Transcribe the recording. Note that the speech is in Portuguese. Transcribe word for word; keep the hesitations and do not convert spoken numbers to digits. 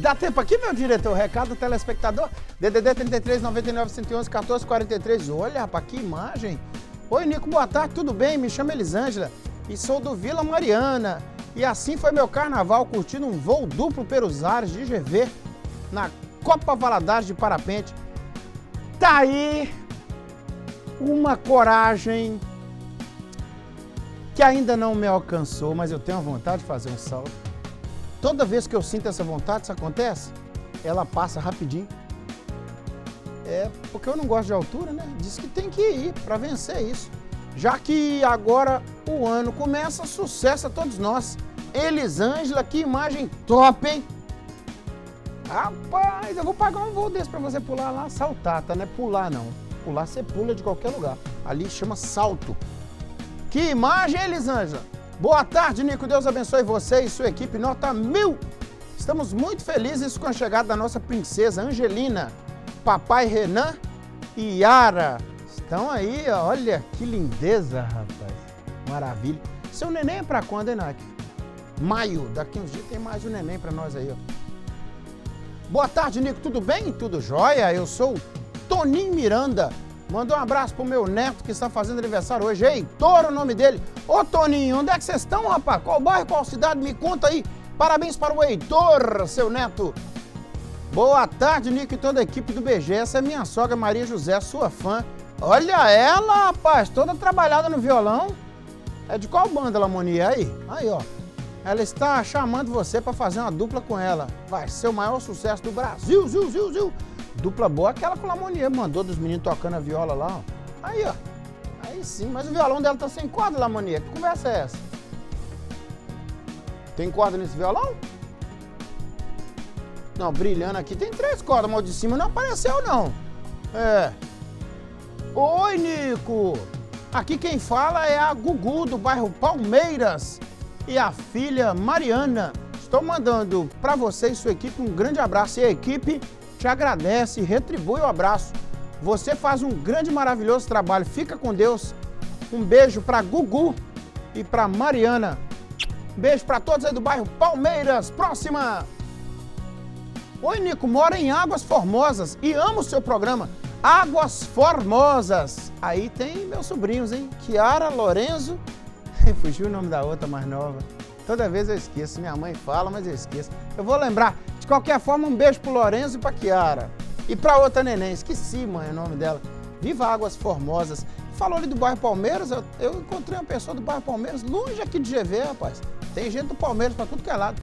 Dá tempo aqui, meu diretor? Recado do telespectador? D D D trinta e três, noventa e nove, cento e onze, quatorze, quarenta e três. Olha, rapaz, que imagem. Oi, Nico, boa tarde, tudo bem? Me chamo Elisângela e sou do Vila Mariana. E assim foi meu carnaval, curtindo um voo duplo pelos ares de G V na Copa Valadares de Parapente. Tá aí uma coragem que ainda não me alcançou, mas eu tenho a vontade de fazer um salto. Toda vez que eu sinto essa vontade, isso acontece, ela passa rapidinho. É porque eu não gosto de altura, né? Diz que tem que ir para vencer isso. Já que agora o ano começa, sucesso a todos nós. Elisângela, que imagem top, hein? Rapaz, eu vou pagar um voo desse para você pular lá, saltar, tá? Não é pular, não. Pular você pula de qualquer lugar. Ali chama salto. Que imagem, Elisângela! Boa tarde, Nico. Deus abençoe você e sua equipe. Nota mil. Estamos muito felizes com a chegada da nossa princesa Angelina, papai Renan e Yara. Estão aí, ó. Olha que lindeza, rapaz. Maravilha. Seu neném é pra quando, hein, Nike? Maio. Daqui uns dias tem mais um neném pra nós aí, ó. Boa tarde, Nico. Tudo bem? Tudo jóia? Eu sou o Toninho Miranda. Manda um abraço pro meu neto que está fazendo aniversário hoje. Heitor, o nome dele. Ô, Toninho, onde é que vocês estão, rapaz? Qual bairro, qual cidade? Me conta aí. Parabéns para o Heitor, seu neto. Boa tarde, Nico e toda a equipe do B G. Essa é minha sogra Maria José, sua fã. Olha ela, rapaz, toda trabalhada no violão. É de qual banda, Lamonia? Aí, aí, ó. Ela está chamando você para fazer uma dupla com ela. Vai ser o maior sucesso do Brasil, ziu, ziu, ziu. Dupla boa, aquela que o Lamonia mandou dos meninos tocando a viola lá, ó. Aí, ó. Aí sim, mas o violão dela tá sem corda, Lamonia. Que conversa é essa? Tem corda nesse violão? Não, brilhando aqui tem três cordas, mas o de cima não apareceu, não. É. Oi, Nico. Aqui quem fala é a Gugu, do bairro Palmeiras. E a filha Mariana. Estou mandando para você e sua equipe um grande abraço. E a equipe te agradece e retribui o abraço. Você faz um grande e maravilhoso trabalho. Fica com Deus. Um beijo para Gugu e para Mariana. Um beijo para todos aí do bairro Palmeiras. Próxima. Oi, Nico. Moro em Águas Formosas e amo o seu programa. Águas Formosas. Aí tem meus sobrinhos, hein? Kiara, Lorenzo. Fugiu o nome da outra mais nova. Toda vez eu esqueço. Minha mãe fala, mas eu esqueço. Eu vou lembrar. De qualquer forma, um beijo pro Lorenzo e pra Kiara. E pra outra neném. Esqueci, mãe, o nome dela. Viva Águas Formosas. Falou ali do bairro Palmeiras. Eu, eu encontrei uma pessoa do bairro Palmeiras longe aqui de G V, rapaz. Tem gente do Palmeiras pra tudo que é lado.